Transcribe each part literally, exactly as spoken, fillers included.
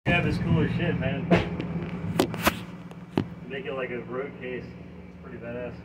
Cab is cool as shit, man. Make it like a road case. It's pretty badass.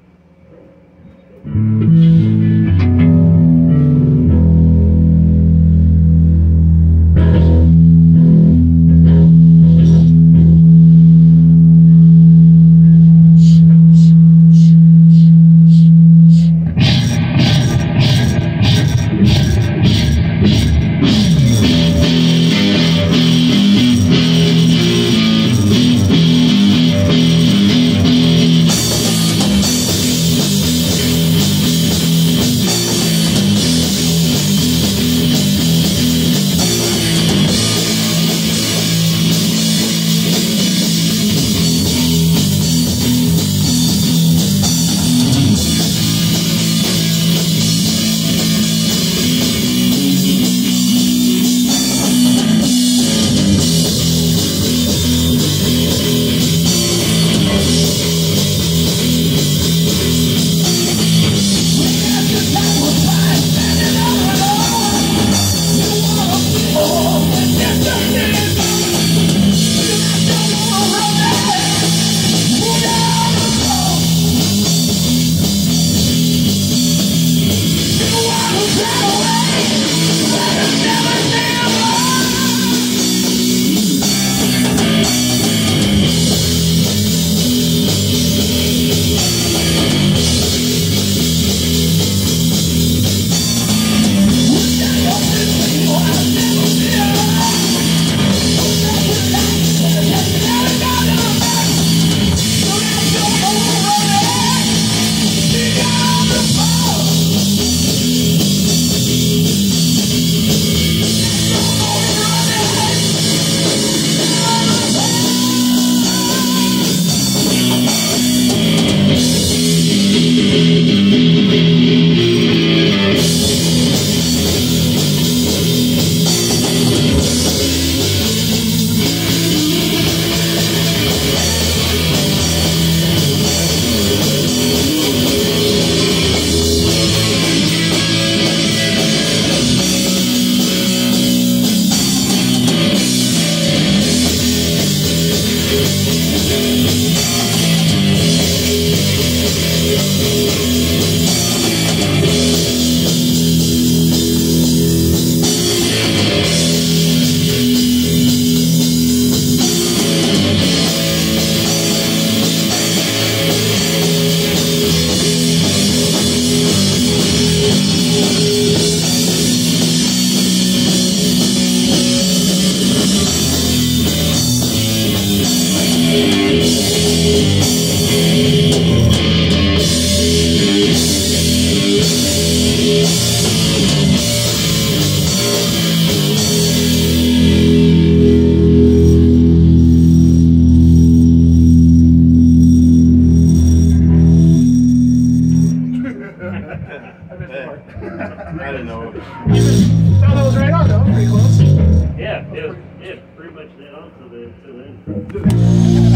I didn't know. You thought that was right on, though. Pretty close. Yeah, it was, yeah, pretty much dead on to the, to the end.